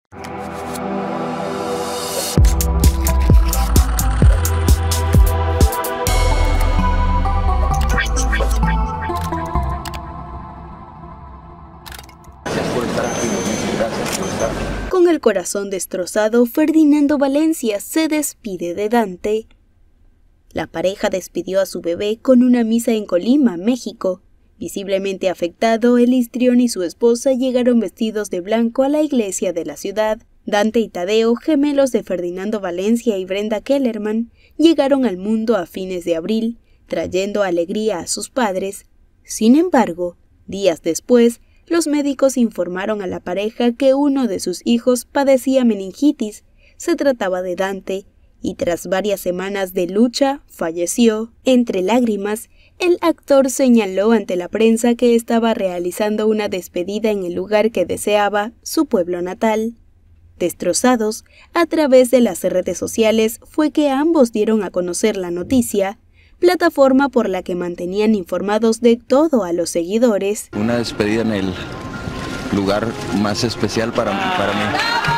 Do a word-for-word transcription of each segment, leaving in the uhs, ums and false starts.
Con el corazón destrozado, Ferdinando Valencia se despide de Dante. La pareja despidió a su bebé con una misa en Colima, México. Visiblemente afectado, el histrión y su esposa llegaron vestidos de blanco a la iglesia de la ciudad. Dante y Tadeo, gemelos de Ferdinando Valencia y Brenda Kellerman, llegaron al mundo a fines de abril, trayendo alegría a sus padres. Sin embargo, días después, los médicos informaron a la pareja que uno de sus hijos padecía meningitis. Se trataba de Dante, y tras varias semanas de lucha, falleció. Entre lágrimas, el actor señaló ante la prensa que estaba realizando una despedida en el lugar que deseaba, su pueblo natal. Destrozados, a través de las redes sociales fue que ambos dieron a conocer la noticia, plataforma por la que mantenían informados de todo a los seguidores. Una despedida en el lugar más especial para mí. Para mí.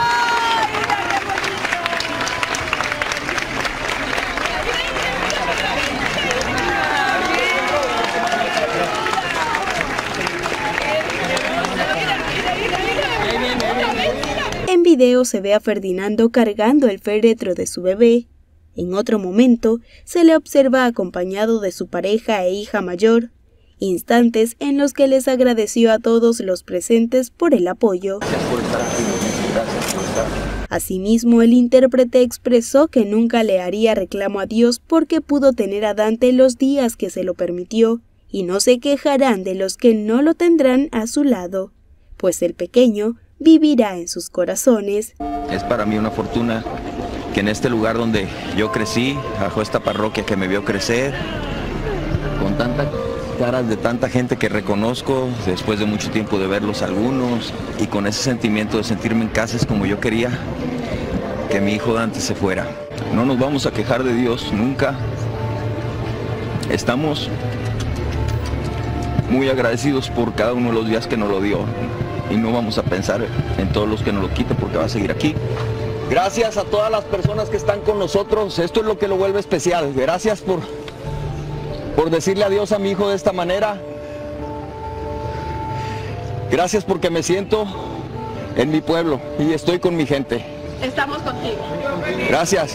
En video se ve a Ferdinando cargando el féretro de su bebé. En otro momento, se le observa acompañado de su pareja e hija mayor, instantes en los que les agradeció a todos los presentes por el apoyo. Asimismo, el intérprete expresó que nunca le haría reclamo a Dios porque pudo tener a Dante los días que se lo permitió, y no se quejarán de los que no lo tendrán a su lado, pues el pequeño vivirá en sus corazones. Es para mí una fortuna que en este lugar donde yo crecí, bajo esta parroquia que me vio crecer, con tantas caras de tanta gente que reconozco después de mucho tiempo de verlos algunos, y con ese sentimiento de sentirme en casa, es como yo quería que mi hijo Dante se fuera. No nos vamos a quejar de Dios nunca. Estamos muy agradecidos por cada uno de los días que nos lo dio, y no vamos a pensar en todos los que nos lo quiten porque va a seguir aquí. Gracias a todas las personas que están con nosotros, esto es lo que lo vuelve especial. Gracias por, por decirle adiós a mi hijo de esta manera. Gracias porque me siento en mi pueblo y estoy con mi gente. Estamos contigo. Gracias.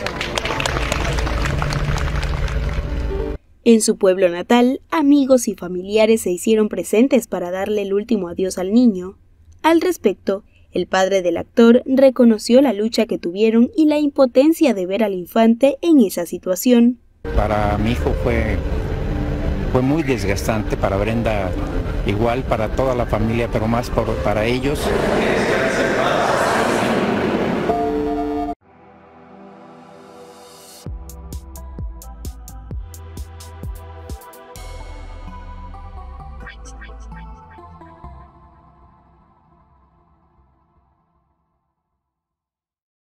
En su pueblo natal, amigos y familiares se hicieron presentes para darle el último adiós al niño. Al respecto, el padre del actor reconoció la lucha que tuvieron y la impotencia de ver al infante en esa situación. Para mi hijo fue, fue muy desgastante, para Brenda igual, para toda la familia, pero más por, para ellos.